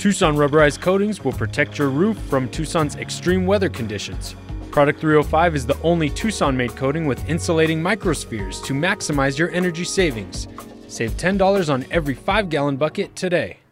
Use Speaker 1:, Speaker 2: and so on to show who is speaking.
Speaker 1: Tucson Rubberized coatings will protect your roof from Tucson's extreme weather conditions. Product 305 is the only Tucson-made coating with insulating microspheres to maximize your energy savings. Save $10 on every 5-gallon bucket today.